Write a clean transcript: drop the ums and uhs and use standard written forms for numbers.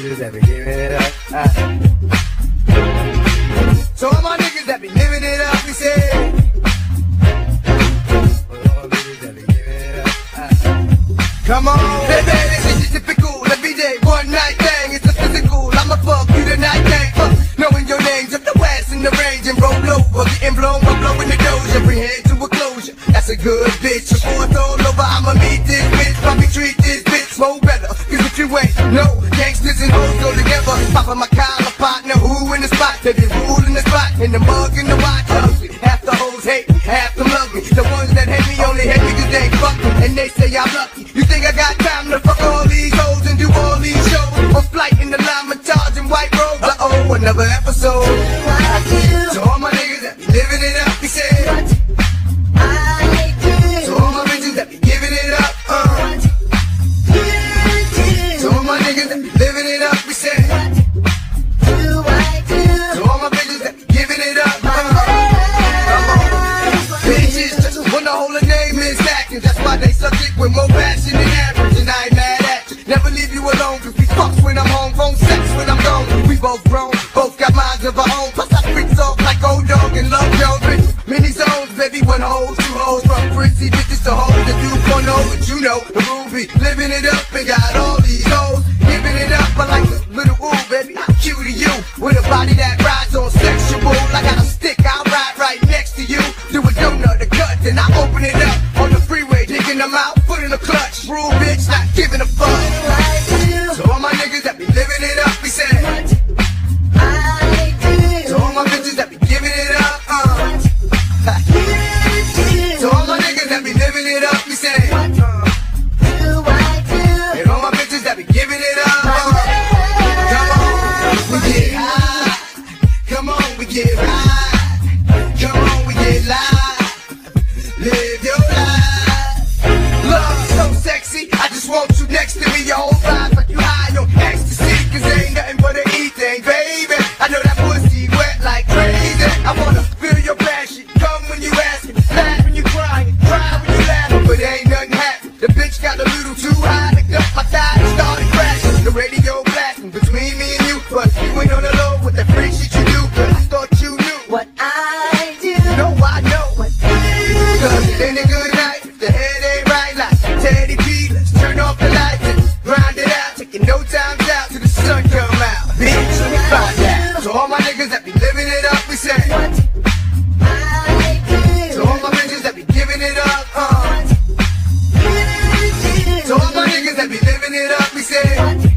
bitches that be giving it up. So all my niggas that be living it up, we say. All my bitches that be giving it up. Come on, baby, this is typical, everyday, one night thing. It's a physical, I'ma fuck you tonight, gang. Knowing your names, up the west in the range and roll over, getting blown, I'm blowing the doja, bring head to a closure. That's a good bitch. Before it's all over, I'ma meet this bitch, probably treat this bitch more better. Cause if you ain't, no, gangsters and hoes go together. Poppin' my collar, partner, who in the spot? They be ruling the spot, in the mug, in the watch. Half the hoes hate, half them love me. The ones that hate me only hate me cause they ain't fuck me, and they say I'm lucky. You think I got time to fuck all these hoes and do all these shows? On flight in the llama, charging white robes. Uh-oh, another episode. So all my niggas that be living it up, we say. So all my bitches that be giving it up, So all my niggas that be living it up, we say. So all my bitches that be giving it up, bitches just wanna hold a name in stacking. That's why they suck it with more passion than average. And I ain't mad at you, never leave you alone. Cause we fucks when I'm home, phone sex when I'm gone. We both grown, both got minds of our own. Plus I freaks off like old dog and love Jones. Many zones, baby, one hole, two hoes. From frizzy bitches to hoes, the 2.0. But you know, the Ruby, living it up and got all these hoes. Giving it up, I like a little ooh, baby, I'm cute to you. With a body that rides on sexual. I got a stick, I'll ride right next to you. Do a donut, a cut, then I open it up. On the freeway, digging them out, put in a clutch. Rule bitch, not giving a fuck. So all my niggas that be living it up, we say. So all my bitches that be giving it up, So all my niggas that be living it up, we say. And all my bitches that be giving it up, come on, we get high. Come on, we get high. Come on, we get live. Live your life. Love so sexy, I just want you next to me. Your whole vibe like you high on ecstasy. Cause ain't nothing but an E thing, baby. I know that pussy wet like crazy. I wanna feel your passion. Come when you ask it, laugh when you crying, cry when you laughing. But ain't nothing happening. The bitch got a little too high. Licked up my thigh and started crashing. The radio blasting between me and you. But you ain't on the low with that freak shit you do. But I thought you knew What I do. No, I know what cause it ain't a good night if the head ain't right. Like Teddy P, let's turn off the lights and grind it out. Taking no time out till the sun come out. Bitch, let me find out. So all my niggas that be living it up, we say. So all my bitches that be giving it up, So all my niggas that be living it up, we say.